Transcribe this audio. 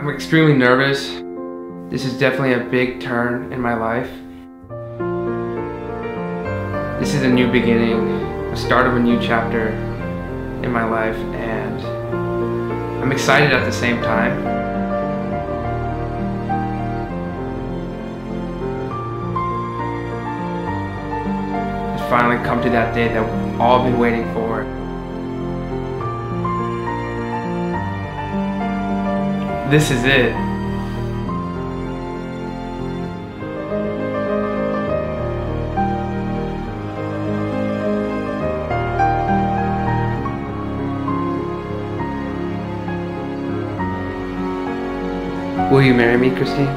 I'm extremely nervous. This is definitely a big turn in my life. This is a new beginning, the start of a new chapter in my life, and I'm excited at the same time. It's finally come to that day that we've all been waiting for. This is it. Will you marry me, Christine?